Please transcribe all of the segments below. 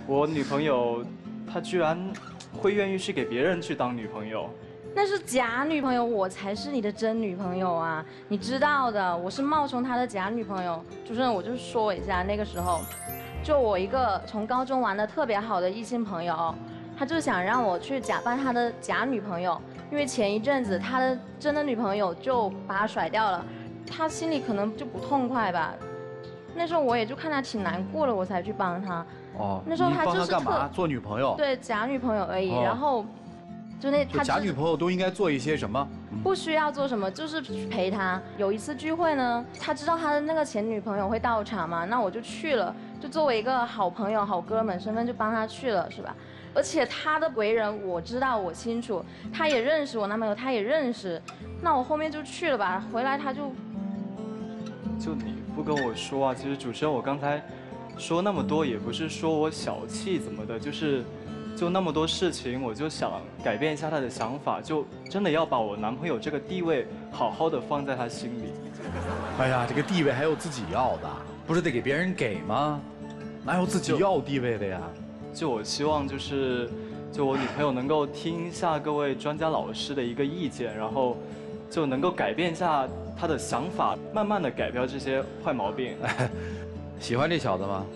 我女朋友她居然会愿意去给别人去当女朋友。 那是假女朋友，我才是你的真女朋友啊！你知道的，我是冒充他的假女朋友。主持人，我就说一下，那个时候，就我一个从高中玩的特别好的异性朋友，他就想让我去假扮他的假女朋友，因为前一阵子他的真的女朋友就把他甩掉了，他心里可能就不痛快吧。那时候我也就看他挺难过的，我才去帮他。 哦， 那时候他你帮就是他干嘛？做女朋友？ 对，假女朋友而已。 哦、 然后。就那他假女朋友都应该做一些什么？ 不需要做什么，就是陪他。有一次聚会呢，他知道他的那个前女朋友会到场嘛，那我就去了，就作为一个好朋友、好哥们身份就帮他去了，是吧？而且他的为人我知道，我清楚，他也认识我男朋友，他也认识，那我后面就去了吧。回来他就你不跟我说啊？其实主持人，我刚才说那么多，也不是说我小气怎么的，就那么多事情，我就想改变一下他的想法，就真的要把我男朋友这个地位好好的放在他心里。 哎呀，这个地位还有自己要的，不是得给别人给吗？哪有自己要地位的呀？ 就我希望就我女朋友能够听一下各位专家老师的一个意见，然后就能够改变一下她的想法，慢慢的改掉这些坏毛病。 喜欢这小子吗？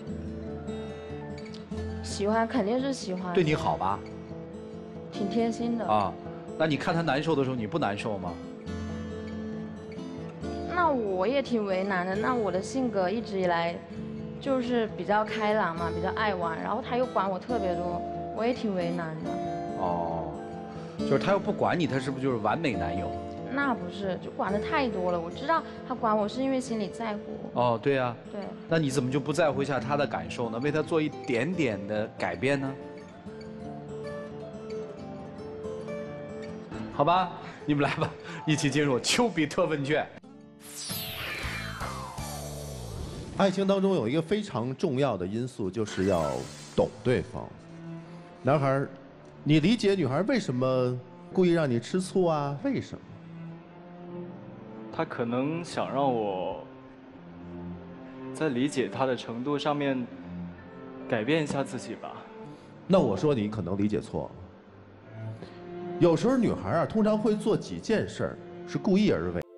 喜欢，肯定是喜欢。 对你好吧？ 挺贴心的啊。那你看他难受的时候，你不难受吗？ 那我也挺为难的。那我的性格一直以来就是比较开朗嘛，比较爱玩，然后他又管我特别多，我也挺为难的。 哦，就是他又不管你，他是不是就是完美男友？ 那不是，就管的太多了。我知道他管我是因为心里在乎。 哦，对呀。 对。 那你怎么就不在乎一下他的感受呢？为他做一点点的改变呢？好吧，你们来吧，一起进入丘比特问卷。 爱情当中有一个非常重要的因素，就是要懂对方。男孩，你理解女孩为什么故意让你吃醋啊？为什么？ 他可能想让我在理解他的程度上面改变一下自己吧。 那我说你可能理解错了。有时候女孩啊，通常会做几件事儿是故意而为。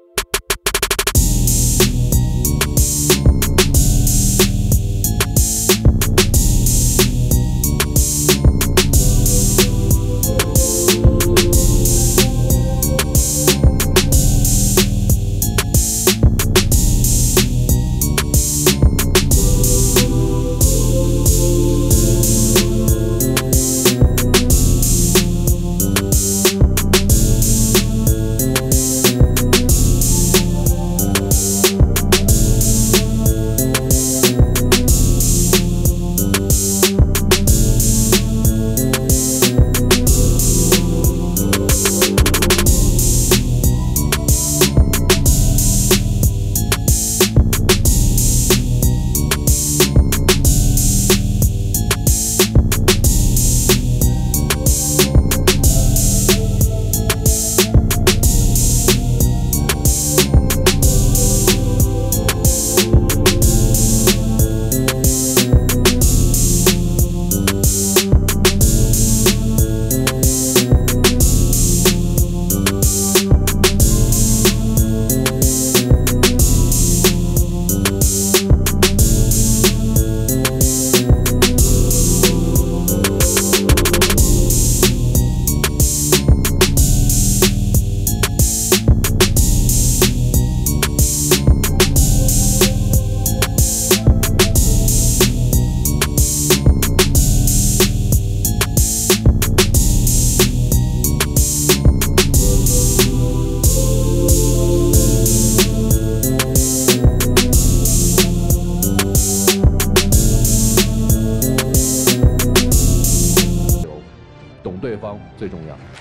懂对方最重要。